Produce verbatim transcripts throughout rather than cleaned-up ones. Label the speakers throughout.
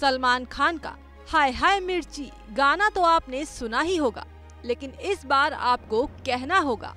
Speaker 1: सलमान खान का हाय हाय मिर्ची गाना तो आपने सुना ही होगा, लेकिन इस बार आपको कहना होगा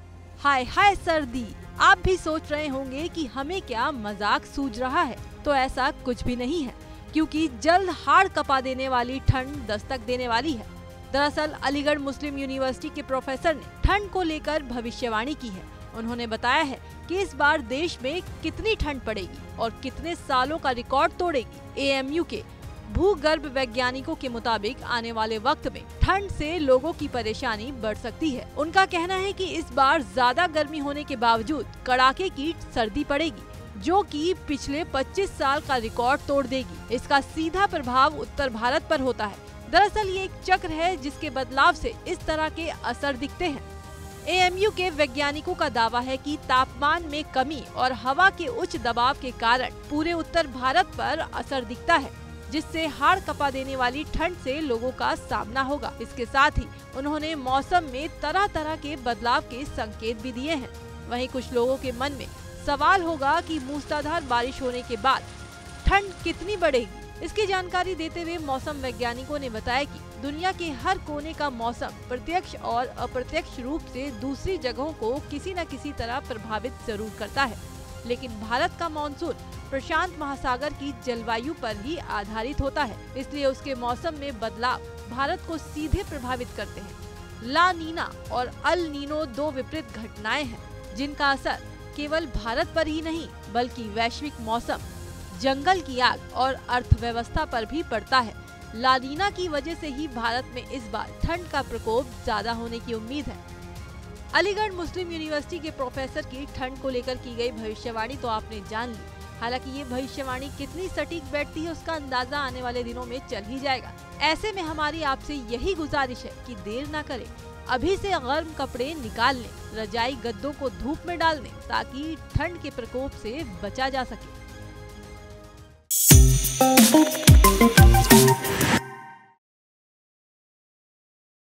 Speaker 1: हाय हाय सर्दी। आप भी सोच रहे होंगे कि हमें क्या मजाक सूझ रहा है, तो ऐसा कुछ भी नहीं है, क्योंकि जल्द हाड़ कपा देने वाली ठंड दस्तक देने वाली है। दरअसल अलीगढ़ मुस्लिम यूनिवर्सिटी के प्रोफेसर ने ठंड को लेकर भविष्यवाणी की है। उन्होंने बताया है कि इस बार देश में कितनी ठंड पड़ेगी और कितने सालों का रिकॉर्ड तोड़ेगी। ए एम यू के भूगर्भ वैज्ञानिकों के मुताबिक आने वाले वक्त में ठंड से लोगों की परेशानी बढ़ सकती है। उनका कहना है कि इस बार ज्यादा गर्मी होने के बावजूद कड़ाके की सर्दी पड़ेगी, जो कि पिछले पच्चीस साल का रिकॉर्ड तोड़ देगी। इसका सीधा प्रभाव उत्तर भारत पर होता है। दरअसल ये एक चक्र है जिसके बदलाव से इस तरह के असर दिखते हैं। ए एम यू के वैज्ञानिकों का दावा है कि तापमान में कमी और हवा के उच्च दबाव के कारण पूरे उत्तर भारत पर असर दिखता है, जिससे हाड़ कपा देने वाली ठंड से लोगों का सामना होगा। इसके साथ ही उन्होंने मौसम में तरह तरह के बदलाव के संकेत भी दिए हैं। वहीं कुछ लोगों के मन में सवाल होगा कि मूसलाधार बारिश होने के बाद ठंड कितनी बढ़ेगी। इसकी जानकारी देते हुए मौसम वैज्ञानिकों ने बताया कि दुनिया के हर कोने का मौसम प्रत्यक्ष और अप्रत्यक्ष रूप से दूसरी जगहों को किसी न किसी तरह प्रभावित जरूर करता है, लेकिन भारत का मानसून प्रशांत महासागर की जलवायु पर ही आधारित होता है, इसलिए उसके मौसम में बदलाव भारत को सीधे प्रभावित करते हैं। ला नीना और अल नीनो दो विपरीत घटनाएं हैं, जिनका असर केवल भारत पर ही नहीं बल्कि वैश्विक मौसम, जंगल की आग और अर्थव्यवस्था पर भी पड़ता है। ला नीना की वजह से ही भारत में इस बार ठंड का प्रकोप ज्यादा होने की उम्मीद है। अलीगढ़ मुस्लिम यूनिवर्सिटी के प्रोफेसर की ठंड को लेकर की गई भविष्यवाणी तो आपने जान ली। हालांकि ये भविष्यवाणी कितनी सटीक बैठती है उसका अंदाजा आने वाले दिनों में चल ही जाएगा। ऐसे में हमारी आपसे यही गुजारिश है कि देर ना करें, अभी से गर्म कपड़े निकाल लें, रजाई गद्दों को धूप में डाल दें ताकि ठंड के प्रकोप से बचा जा सके।